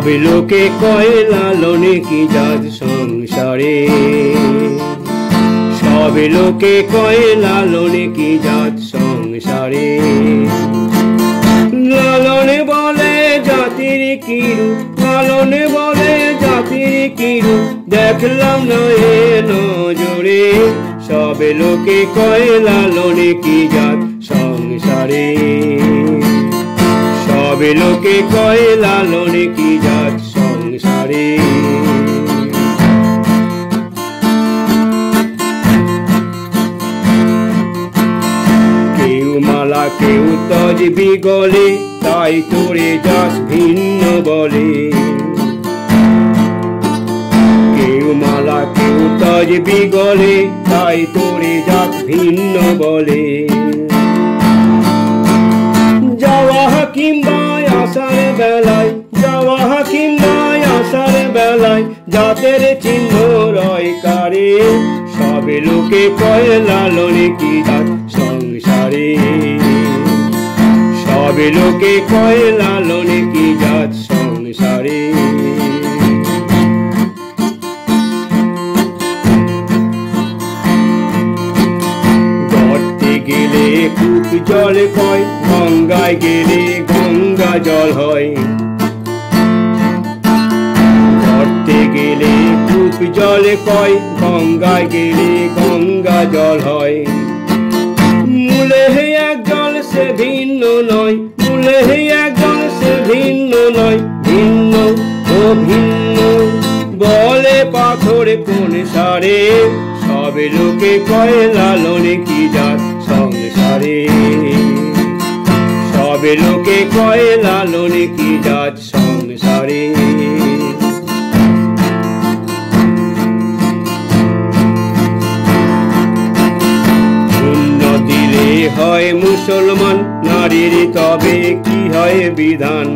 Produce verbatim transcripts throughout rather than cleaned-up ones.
সবে লোকে কয় লালনে কি জাত সংসারে, সবে লোকে কয় লালনে কি জাত সংসারে। লালনে বলে জাতির কি রূপ, লালনে বলে জাতির কি রূপ, দেখলাম না এ নজরে। সবে লোকে কয় লালনে কি জাত সংসারে, সবে লোকে কয় লালনে কি জাত সংসারে। কেউ মালা কেউ তজবি গলে, তাই তোরে জাত ভিন্ন বলে। কেউ মালা কেউ তজবি গলে, তাই তোরে জাত ভিন্ন বলে। যাওয়া কিংবা আসার বেলায়, যাওয়া কিংবা আসার বেলায়, জাতের চিহ্ন রয় কারে। সবে লোকে কয় লালনে কি জাত সংসারে, সবে লোকে কয় লালনে কি জাত সংসারে। গর্তে গেলে কূপ জল কয়, গঙ্গায় গেলে গঙ্গা জল হয়। গর্তে গেলে কূপ জল কয়, গঙ্গায় গেলে গঙ্গা জল হয়। মূলে এক জল সে ভিন্ন নয়, মূলে এক জল সে ভিন্ন নয়, ভিন্ন ও ভিন্ন বলে পাথর কোন সারে। সবে লোকে কয় লালনে কি জাত সংসারে, সবে লোকে কয় লালনে কি জাত সংসারে। দিলে হয় মুসলমান, নারীর তবে কি হয় বিধান।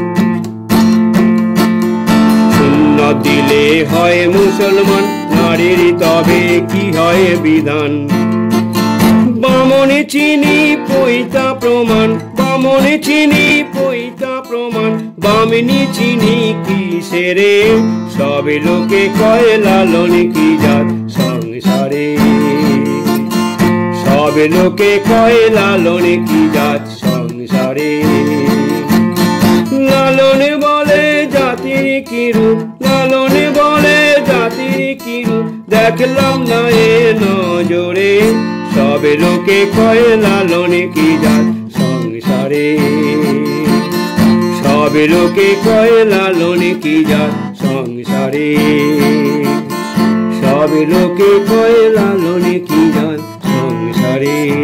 সুন্নত দিলে হয় মুসলমান, নারীর তবে কি হয় বিধান। বামনে চিনি পৈতা প্রমাণ, বামনে চিনি পৈতা প্রমাণ, বামিনী চিনি কিসেরে। সবে লোকে কয় লালনে কি জাত সংসারে, সবে লোকে কয় লালনে কি জাত সংসারে। লালনে বলে জাতির কি রূপ, লালনে বলে জাতির কি রূপ, দেখলাম না এ নজরে। সবে লোকে কয় লালনে কি জাত সংসারে, সবে লোকে কয় লালনে কি জাত সংসারে। সবে লোকে কয় লালনে কি জাত সংসারে।